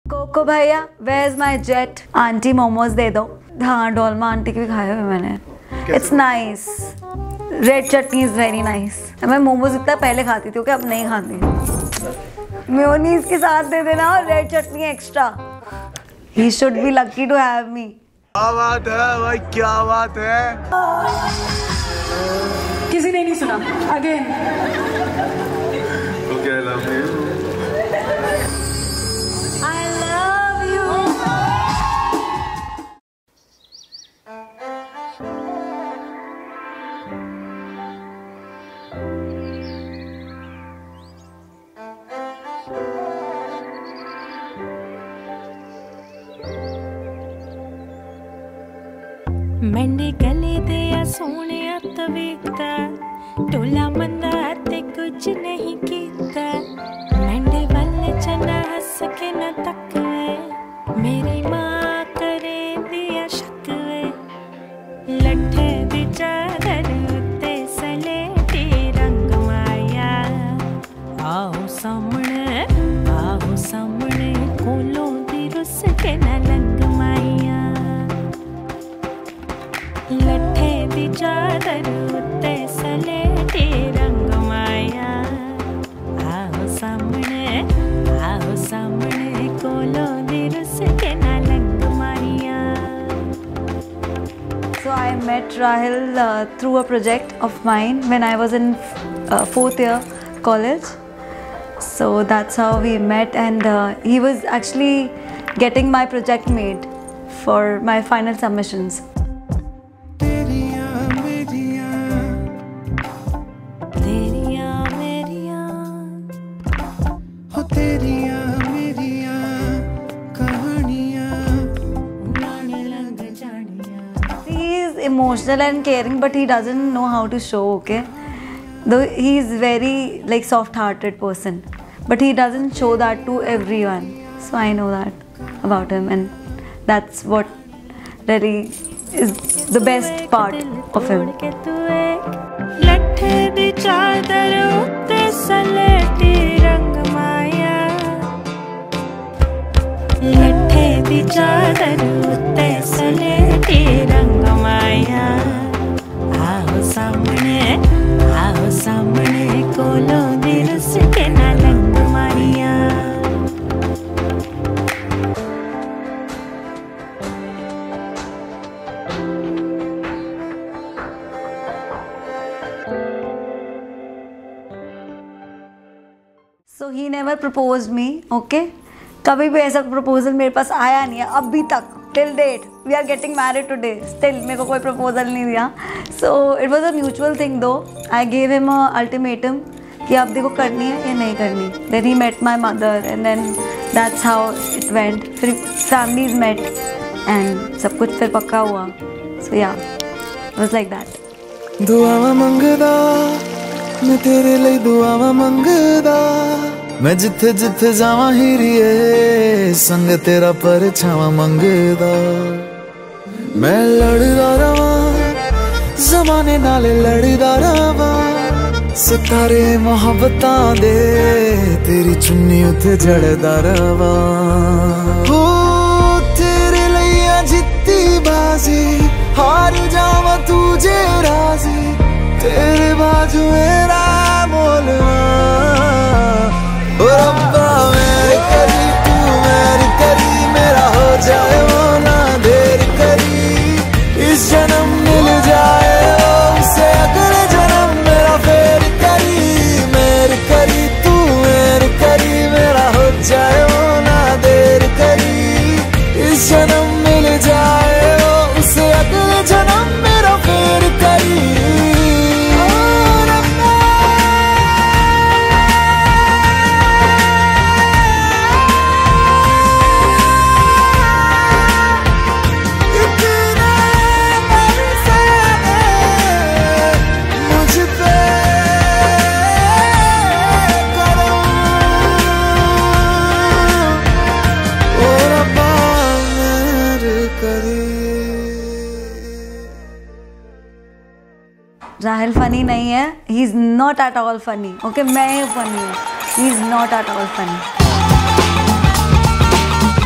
Cocoa भैया, where is my jet? Aunty momos दे दो। हाँ, डोलमा आंटी के भी खाए हुए मैंने। It's nice. Red chutney is very nice. मैं मोमोज इतना पहले खाती थी, अब नहीं खाती। मेयोनीज के साथ दे देना और red chutney extra. He should be lucky to have me. क्या बात है भाई, क्या बात है। किसी ने नहीं सुना। Again. Okay, I love you. I love you. मंडे गले दे या सोने तवीकता टोला मंदा ते कुछ नहीं कीता मंडे वाले चना हंस के न तकवे मेरी माँ करे दिया शकवे लट्ठे दी चादर उत्ते सलेटी रंग माया आओ सामने कोलों दी रुस के न लंग माया लट्ठे दी चादर उत्ते सलेटी रंग माया आओ सामने कोलों दी रुस के न लंग माया। So I met Rahil through a project of mine when I was in 4th year college. So that's how we met, and he was actually getting my project made for my final submissions. Emotional and caring, but he doesn't know how to show, okay? Though he is very like soft-hearted person, but he doesn't show that to everyone. So I know that about him, and that's what really is the best part of him. लट्ठे दी चादर उत्ते सलेटी रंग माया लट्ठे दी चादर उत्ते सलेटी रंग माया आओ सामने कोलों दी रुस के न लंग माया। So he never proposed me, okay? कभी भी ऐसा प्रपोजल मेरे पास आया नहीं है अभी तक, till date. We are getting married today. Still मेरे को कोई प्रपोजल नहीं दिया. So it was a mutual thing though. I gave him a ultimatum कि आप देखो करनी है या नहीं करनी. Then he met my mother, and then that's how it went. फिर families met and सब कुछ फिर पक्का हुआ. So yeah, it was like that. दुआवा मंगदा मैं तेरे लिए दुआवा मंगदा मैं जिथे जिथे जावा हीरिए संग तेरा परछावा मंगदा मैं लड़दा रवा ज़माने नाले लड़दा रवा सितारे मोहब्बतां दे तेरी चुन्नी उते जड़दा रवा हो तेरे लिए जित्ती बाजी हार जावा तुझे राजी तेरे बाजू मेरा मोलवा रब्बा मेरी करी तू मेरी करी मेरा हो जाए वो ना देर करी इस जन्म मिल जाए उससे अगले जन्म मेरा फेर करी मेरी करी तू मेरी करी मेरा हो जाए वो ना देर करी इस जन्म मिल जाए उससे अगले जन्म मेरा फेर करी। राहिल फनी नहीं है, he is not at all funny, okay? मैं ही फनी हूँ, he is not at all funny.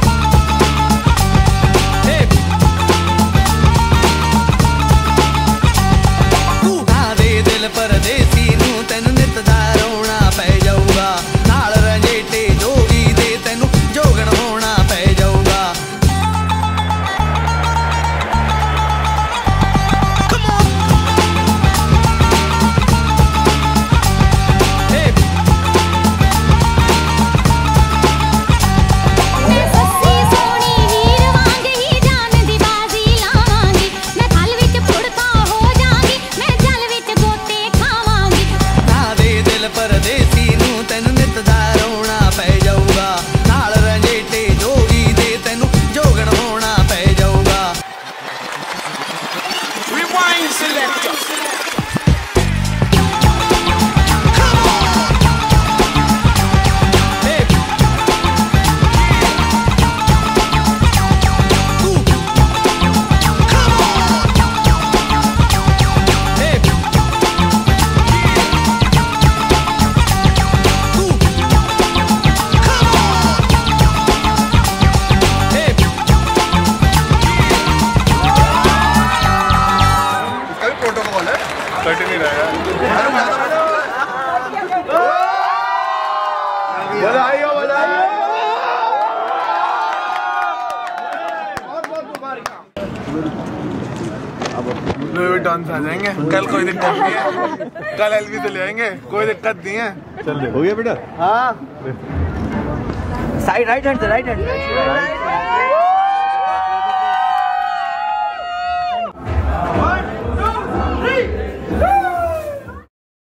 बधाई हो बधाई। लुई डांस आ जाएंगे कल, कोई दिक्कत नहीं है। कल एलवी से ले आएंगे, कोई दिक्कत नहीं है। चल हो गया बेटा। हाँ साइड राइट हैंड से राइट हैंड